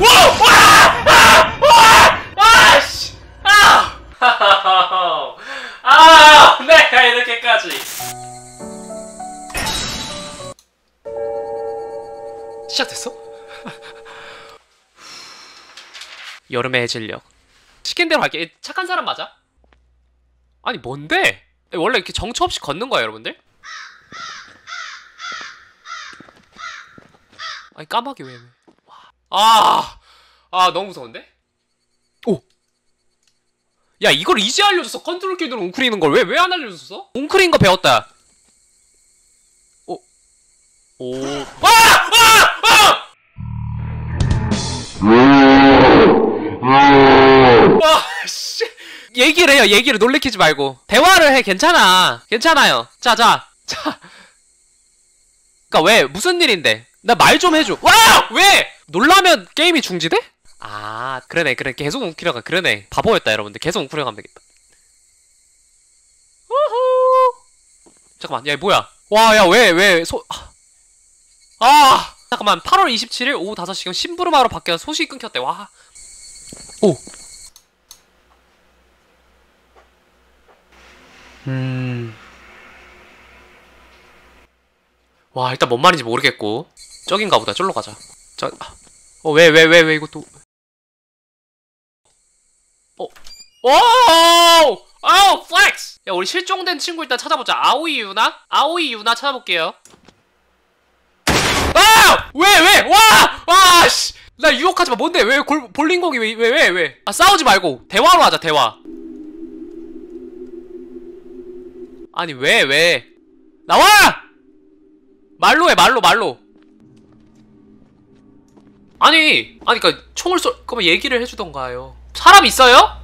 아씨! 내가 이렇게까지. 시작됐어? 여름의 해질녘. 시킨 대로 할게. 착한 사람 맞아? 아니 뭔데? 원래 이렇게 정처 없이 걷는 거야 여러분들? 아니 까마귀 왜? 너무 무서운데? 오! 야 이걸 이제 알려줬어. 컨트롤 키 누르고 웅크리는 걸 왜 안 알려줬어? 웅크리는 거 배웠다. 오. 씨. 얘기를 해요. 얘기를 놀래키지 말고 대화를 해. 괜찮아. 괜찮아요. 자. 그니까 왜 무슨 일인데? 나 말 좀 해줘. 왜? 놀라면 게임이 중지돼? 그러네. 계속 웅크려가. 그러네. 바보였다 여러분들. 계속 웅크려가면 되겠다. 우후. 잠깐만. 야 뭐야? 와 야 왜 잠깐만. 8월 27일 오후 5시경 심부름하러 밖에 소식이 끊겼대. 와. 오. 와 일단 뭔 말인지 모르겠고 저긴가 보다. 저기로 가자. 왜 이것도 플렉스! 야 우리 실종된 친구 일단 찾아보자. 아오이 유나 찾아볼게요. 왜? 씨! 나 유혹하지마. 뭔데? 왜 볼링공이 왜? 싸우지 말고 대화로 하자. 대화. 아니 왜? 나와! 말로 해. 말로. 아니 그니까 총을 그러면 얘기를 해주던가요. 사람 있어요?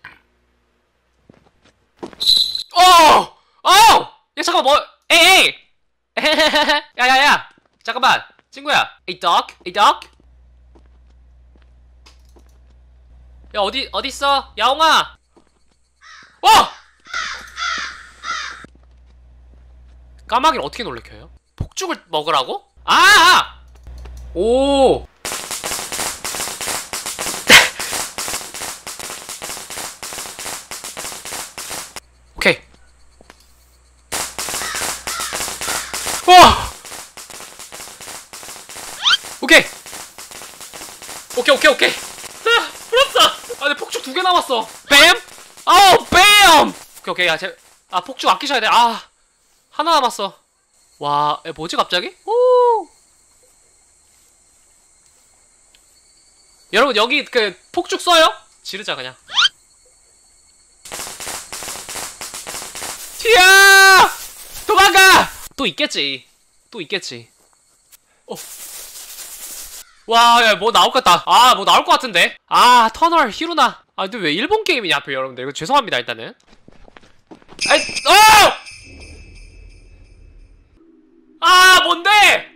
야 잠깐만 뭐 에이 야야야 잠깐만 친구야. 에이 dog 야 어딨어 야옹아. 까마귀를 어떻게 놀래켜요? 폭죽을 먹으라고? 오. 오케이. 오케이. 풀었어. 근데 폭죽 2개 남았어. 뱀? 뱀! 오케이. 폭죽 아끼셔야 돼. 하나 남았어. 와, 뭐지 갑자기? 오. 여러분 여기 폭죽 써요? 지르자 그냥. 튀어! 도망가! 또 있겠지. 와, 야, 뭐 나올 것 같다. 뭐 나올 것 같은데. 터널 히루나. 근데 왜 일본 게임이냐 앞에 여러분들. 이거 죄송합니다 일단은. 뭔데?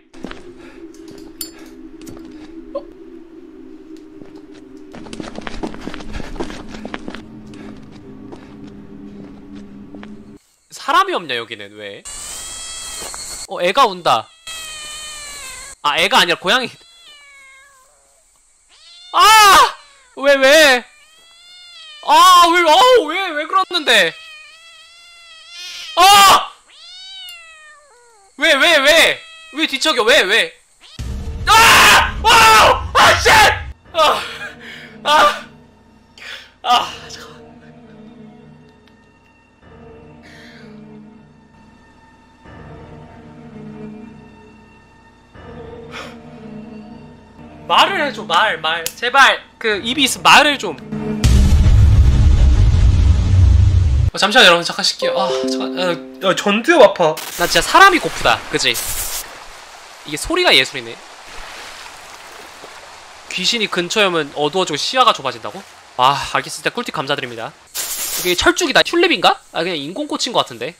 사람이 없냐 여기는 왜? 애가 운다. 애가 아니라 고양이. 왜? 왜 그러는데? 왜 뒤척여? 왜? 쉣! 잠깐만. 말을 해줘. 말 제발. 입이 있으면 말을 좀. 잠시만 여러분 잠깐 쉴게요. 잠깐. 전두엽 아파. 나 진짜 사람이 고프다. 그치? 이게 소리가 예술이네. 귀신이 근처에 오면 어두워지고 시야가 좁아진다고? 알겠습니다. 꿀팁 감사드립니다. 이게 철쭉이다. 튤립인가? 그냥 인공꽃인 것 같은데.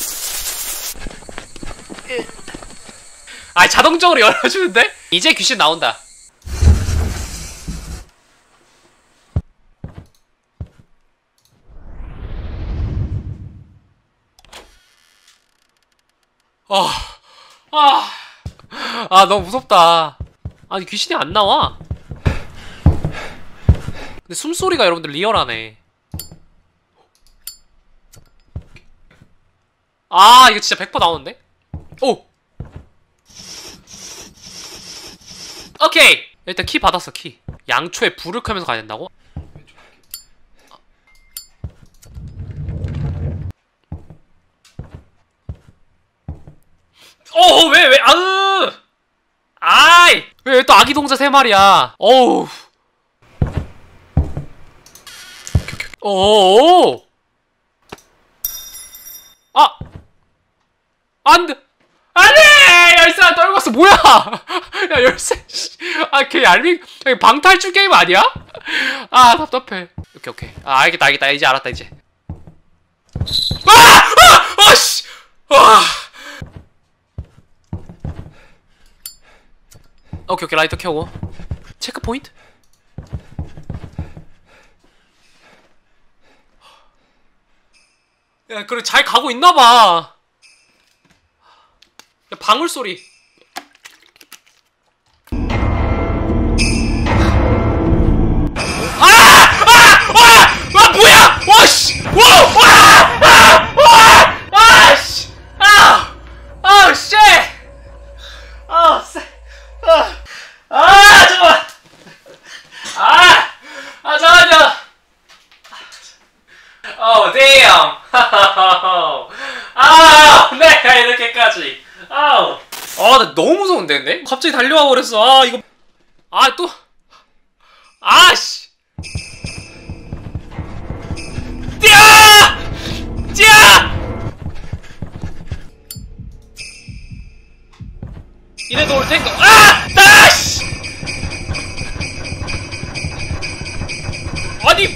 자동적으로 열어주는데? 이제 귀신 나온다. 너무 무섭다. 아니 귀신이 안 나와. 근데 숨소리가 여러분들 리얼하네. 아 이거 진짜 100% 나오는데? 오! 오케이! 일단 키 받았어 키. 양초에 불을 켜면서 가야 된다고? 왜 아으! 아이! 왜 또 아기 동자 3마리야? 어우. 오. 아! 안 돼! 안 돼! 열쇠 떨궜어. 뭐야! 야, 열쇠. 아, 걔 얄밍. 방탈출 게임 아니야? 아, 답답해. 오케이. 아, 알겠다. 이제 알았다, 이제. 씨! 오케이, 라이터 켜고. 체크포인트? 야, 그래, 잘 가고 있나봐. 야, 방울 소리. 뭐야! 와, 씨! 씨! 잠깐만요! damn! 내가 이렇게까지. 나 너무 무서운데, 근데? 갑자기 달려와 버렸어. 이거. 또. 씨! 뛰어! 이래도 올 텐가? 씨! 아니!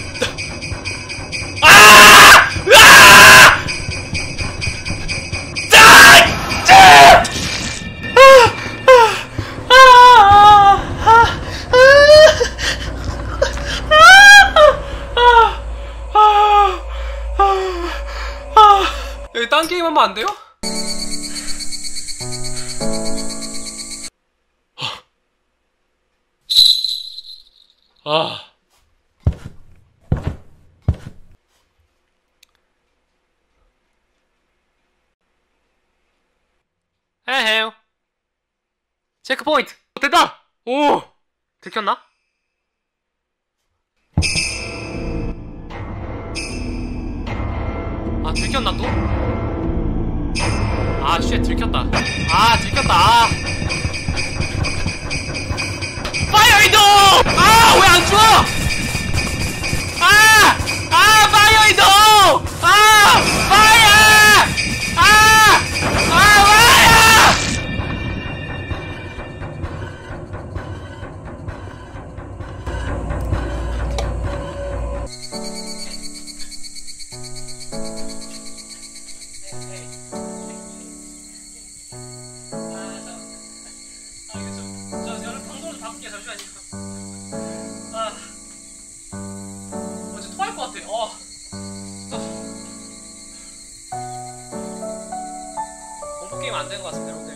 여기 딴 게임 하면 안 돼요? 헤헤. 체크포인트. 됐다. 오. 들켰나? 들켰나 또? 쉣 들켰다. 들켰다. 파이어 이동! 왜 안 줘? 파이어 이동! 파이어! 저는 방송을 좀 바꿀게요. 잠시만요. 진짜 토할 것 같아. 공포 게임 안 된 것 같습니다, 여러분들.